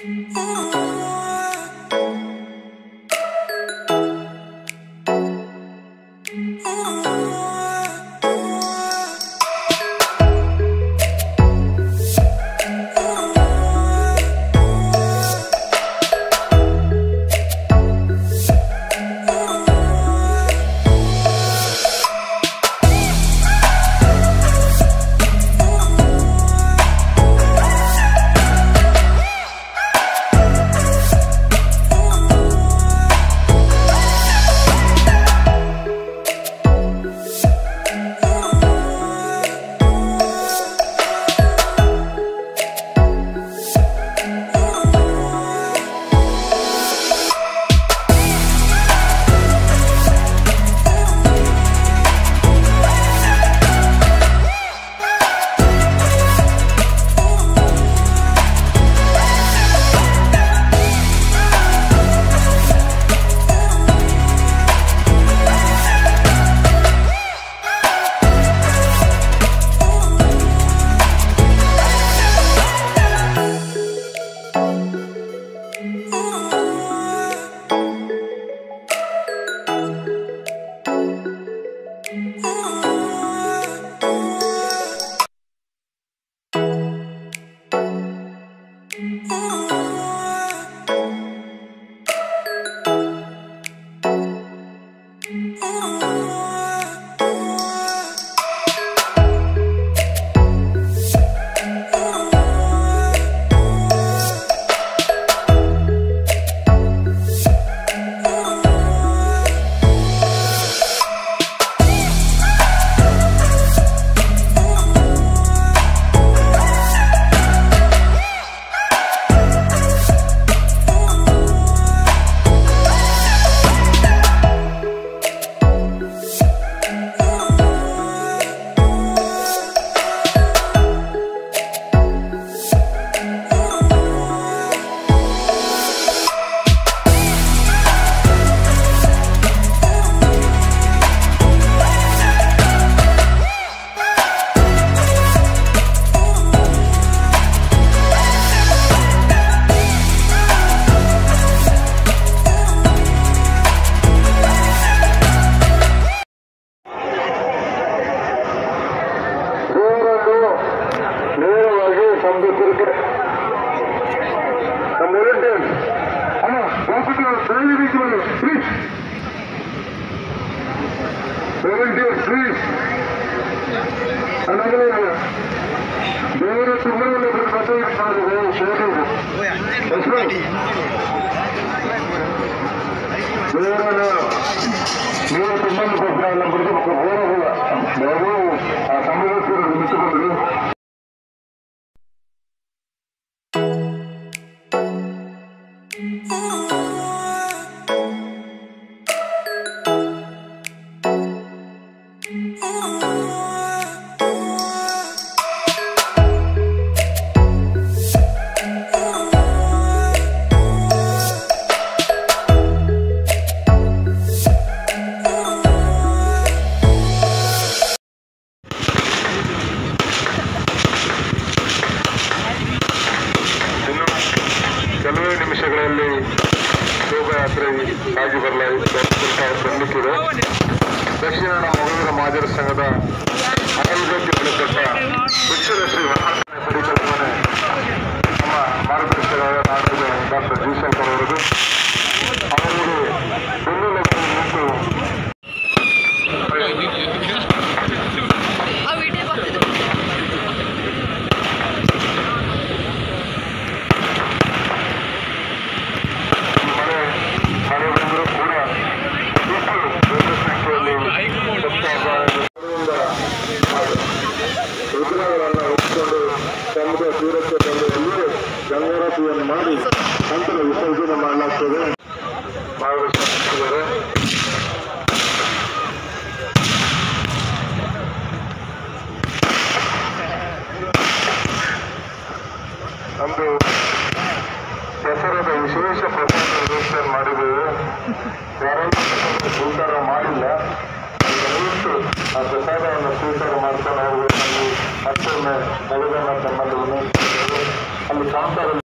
ಶೋಭಾಯಾತ್ರೆ ಆಗಿ ಬರಲಿಕ್ಕಿದೆ. ದಕ್ಷಿಣ ಮೊಗವೀರ ಮಹಾಜರ ಸಂಘದ ಆಯೋಗಕ್ಕೆ ಬೆಳೆಪಟ್ಟ ಉಚ್ಚಲ ಶ್ರೀ ಮಹಾತ್ಮೆ ಪರಿಕಲ್ಪನೆ ನಮ್ಮ ಮಾರ್ಗದರ್ಶಕರಾದ ನಾಟಕದ ಡಾಕ್ಟರ್ ಜಿ ಶಂಕರ್ ಅವರದು. ಅವರಿಗೆ ಬೆನ್ನೆಲುಬು ನಿಂತು ಸಮುದ್ರ ತೀರಕ್ಕೆ ಬಂದು ಎಲ್ಲಿಯೇ ಗಂಗಾರತಿಯನ್ನು ಮಾಡಿ ನಂತರ ವಿಸರ್ಜನೆ ಮಾಡಲಾಗ್ತದೆ. ಮಾರ್ಗದರ್ಶಿಸಿದ್ದಾರೆ. ಅಂದು ದಸರಾದ ವಿಶೇಷ ಪ್ರಸಾದ ವ್ಯವಸ್ಥೆ ಮಾಡಿದ್ದೇವೆ. ಯಾರಾದ್ರೂ ಸ್ವೀಕಾರ ಮಾಡಿಲ್ಲ, ದಯವಿಟ್ಟು ಆ ಪ್ರಸಾದವನ್ನು ಸ್ವೀಕಾರ ಮಾಡ್ಕೊಂಡು ಹೋಗಬೇಕಂದು ಮತ್ತೊಮ್ಮೆ ನಗರದ ಸಂಬಂಧವನ್ನು ಅಲ್ಲಿ ಕಾಂತಾರ